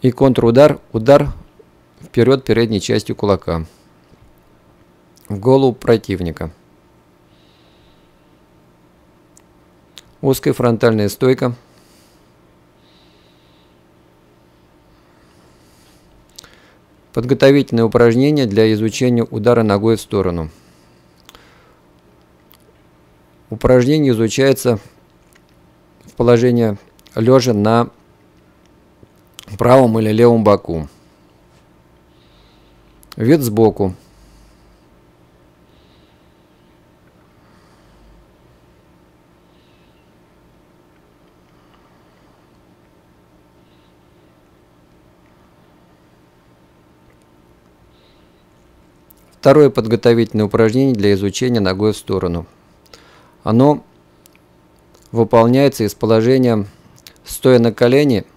И контрудар, удар вперед передней частью кулака в голову противника. Узкая фронтальная стойка. Подготовительное упражнение для изучения удара ногой в сторону. Упражнение изучается в положении лежа на правом или левом боку. Вид сбоку. Второе подготовительное упражнение для изучения ногой в сторону. Оно выполняется из положения стоя на колени